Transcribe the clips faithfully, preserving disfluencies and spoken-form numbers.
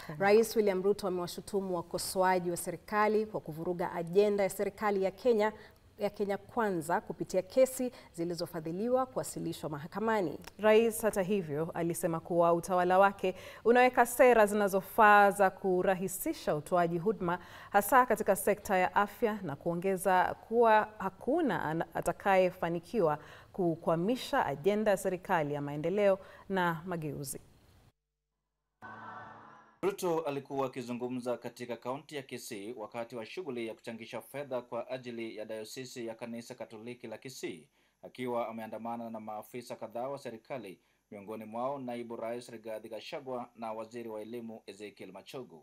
Rais William Ruto amewashutumu wakosoaji wa serikali kwa kuvuruga ajenda ya serikali ya Kenya ya Kenya Kwanza kupitia kesi zilizofadhiliwa kuwasilishwa mahakamani. Rais hata hivyo alisema kuwa utawala wake unaweka sera zinazofaa za kurahisisha utoaji huduma hasa katika sekta ya afya, na kuongeza kuwa hakuna atakayefanikiwa kukwamisha ajenda ya serikali ya maendeleo na mageuzi. Ruto alikuwa akizungumza katika kaunti ya Kisii wakati wa shughuli ya kuchangisha fedha kwa ajili ya dayosisi ya kanisa Katoliki la Kisii, akiwa ameandamana na maafisa kadhaa wa serikali, miongoni mwao naibu rais Rigathi Gachagua na waziri wa elimu Ezekiel Machogu.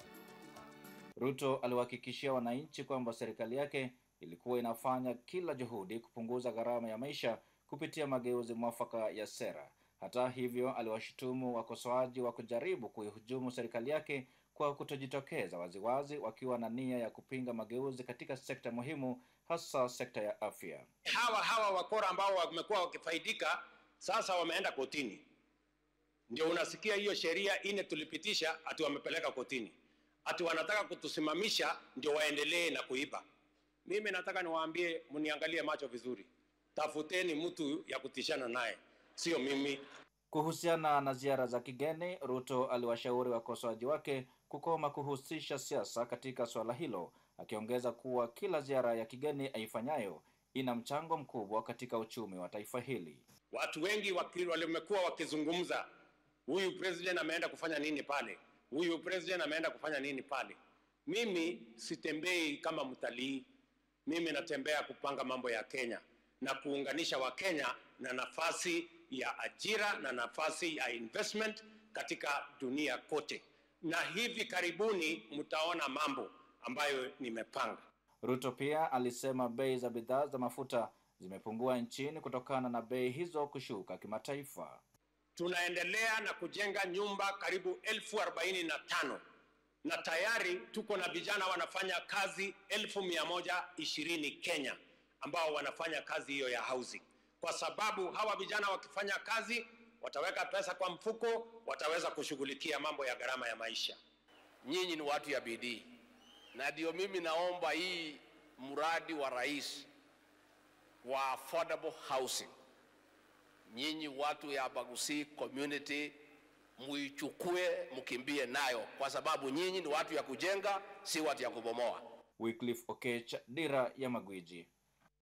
Ruto aliwahakikishia wananchi kwamba serikali yake ilikuwa inafanya kila juhudi kupunguza gharama ya maisha kupitia mageuzi mwafaka ya sera. Hata hivyo, aliwashutumu wakosoaji wa kujaribu kuihujumu serikali yake kwa kutojitokeza waziwazi wakiwa na nia ya kupinga mageuzi katika sekta muhimu, hasa sekta ya afya. Hawa hawa wakora ambao wamekuwa wakifaidika sasa wameenda kotini. Ndio unasikia hiyo sheria ine tulipitisha ati wamepeleka kotini. Ati wanataka kutusimamisha ndio waendelee na kuiba. Mimi nataka niwaambie, mniangalie macho vizuri. Tafuteni mtu ya kutishana naye, sio mimi. Kuhusiana na ziara za kigeni, Ruto aliwashauri wakosoaji wake kukoma kuhusisha siasa katika swala hilo, akiongeza kuwa kila ziara ya kigeni aifanyayo ina mchango mkubwa katika uchumi wa taifa hili. Watu wengi wamekuwa wakizungumza, huyu president ameenda kufanya nini pale? Huyu president ameenda kufanya nini pale? Mimi sitembei kama mtalii. Mimi natembea kupanga mambo ya Kenya na kuunganisha Wakenya na nafasi ya ajira na nafasi ya investment katika dunia kote. Na hivi karibuni mtaona mambo ambayo nimepanga. Ruto pia alisema bei za bidhaa za mafuta zimepungua nchini kutokana na bei hizo kushuka kimataifa. Tunaendelea na kujenga nyumba karibu elfu arobaini na tano na tayari tuko na vijana wanafanya kazi elfu mia moja ishirini Kenya ambao wanafanya kazi hiyo ya housing. Kwa sababu hawa vijana wakifanya kazi wataweka pesa kwa mfuko, wataweza kushughulikia mambo ya gharama ya maisha. Nyinyi ni watu ya bidii, na ndio mimi naomba hii mradi wa rais wa affordable housing, nyinyi watu ya Bagusi community muichukue mkimbie nayo, kwa sababu nyinyi ni watu ya kujenga, si watu ya kubomoa. Wycliffe Okech, Dira ya Magwiji.